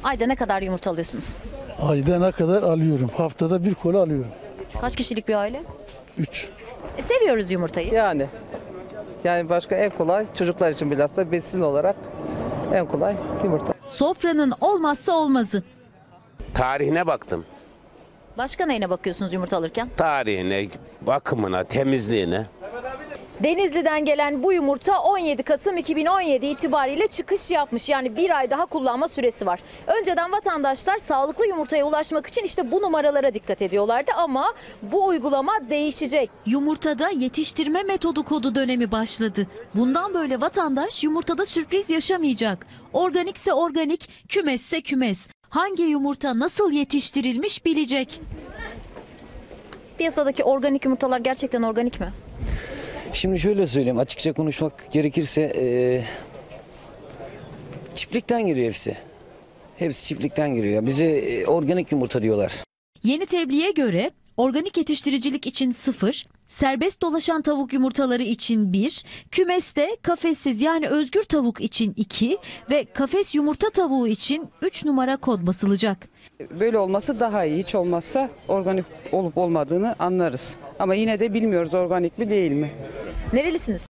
Ayda ne kadar yumurta alıyorsunuz? Ayda ne kadar alıyorum? Haftada bir koli alıyorum. Kaç kişilik bir aile? 3. Seviyoruz yumurtayı. Yani başka en kolay çocuklar için bilhassa besin olarak en kolay yumurta. Sofranın olmazsa olmazı. Tarihine baktım. Başka neyine bakıyorsunuz yumurta alırken? Tarihine, bakımına, temizliğine. Denizli'den gelen bu yumurta 17 Kasım 2017 itibariyle çıkış yapmış. Yani bir ay daha kullanma süresi var. Önceden vatandaşlar sağlıklı yumurtaya ulaşmak için işte bu numaralara dikkat ediyorlardı ama bu uygulama değişecek. Yumurtada yetiştirme metodu kodu dönemi başladı. Bundan böyle vatandaş yumurtada sürpriz yaşamayacak. Organikse organik, kümesse kümes. Hangi yumurta nasıl yetiştirilmiş bilecek. Piyasadaki organik yumurtalar gerçekten organik mi? Şimdi şöyle söyleyeyim, açıkça konuşmak gerekirse çiftlikten giriyor hepsi. Hepsi çiftlikten giriyor. Bize organik yumurta diyorlar. Yeni tebliğe göre organik yetiştiricilik için 0, serbest dolaşan tavuk yumurtaları için 1, kümeste kafessiz yani özgür tavuk için 2 ve kafes yumurta tavuğu için 3 numara kod basılacak. Böyle olması daha iyi. Hiç olmazsa organik olup olmadığını anlarız. Ama yine de bilmiyoruz organik mi değil mi? Nerelisiniz?